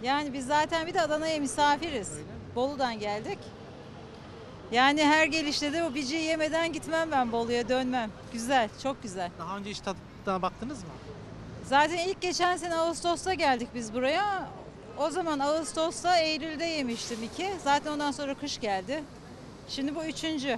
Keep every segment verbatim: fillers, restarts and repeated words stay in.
Yani biz zaten bir de Adana'ya misafiriz. Bolu'dan geldik. Yani her gelişte de o biciyi yemeden gitmem ben Bolu'ya dönmem. Güzel, çok güzel. Daha önce hiç tadına baktınız mı? Zaten ilk geçen sene Ağustos'ta geldik biz buraya. O zaman Ağustos'ta, Eylül'de yemiştim iki. Zaten ondan sonra kış geldi. Şimdi bu üçüncü.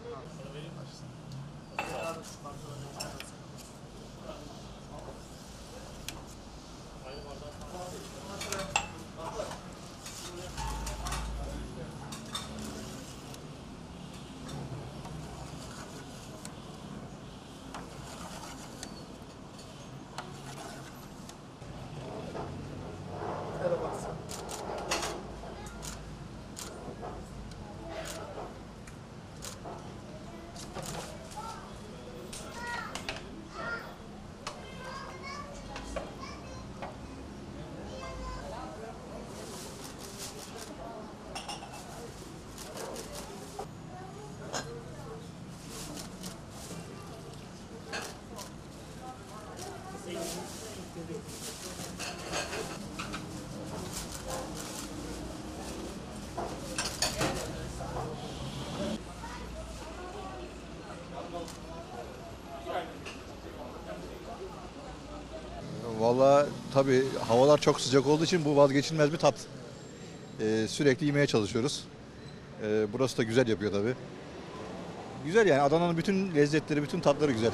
Valla tabii havalar çok sıcak olduğu için bu vazgeçilmez bir tat. Ee, sürekli yemeye çalışıyoruz. Ee, burası da güzel yapıyor tabii. Güzel yani Adana'nın bütün lezzetleri, bütün tatları güzel.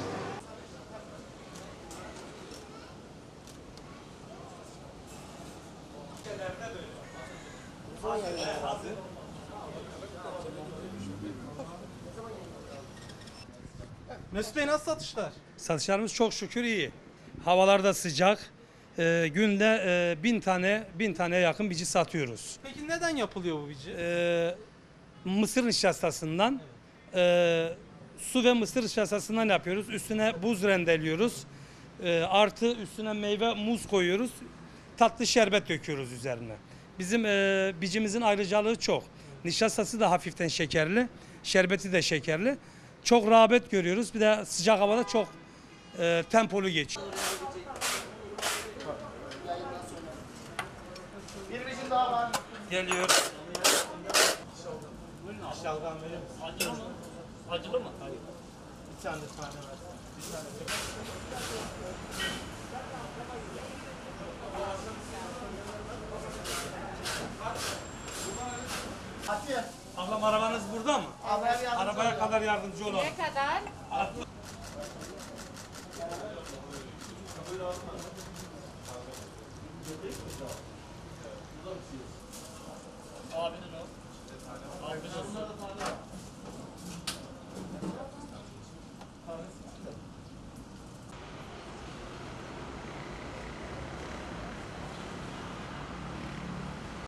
Mesut Bey nasıl satışlar? Satışlarımız çok şükür iyi. Havalar da sıcak. Ee, günde e, bin tane bin taneye yakın bici satıyoruz. Peki neden yapılıyor bu bici? Ee, mısır nişastasından e, su ve mısır nişastasından yapıyoruz. Üstüne buz rendeliyoruz. E, artı üstüne meyve muz koyuyoruz. Tatlı şerbet döküyoruz üzerine. Bizim e, bicimizin ayrıcalığı çok. Nişastası da hafiften şekerli. Şerbeti de şekerli. Çok rağbet görüyoruz. Bir de sıcak havada çok e, tempolu geçiyor. Geliyor. Şalgam verir misin? Acılı mı? Acılı mı? Hayır. Bir tane tane ver. Bir tane de. Ablam arabanız burada mı? Arabaya kadar yardımcı olalım. Ne kadar?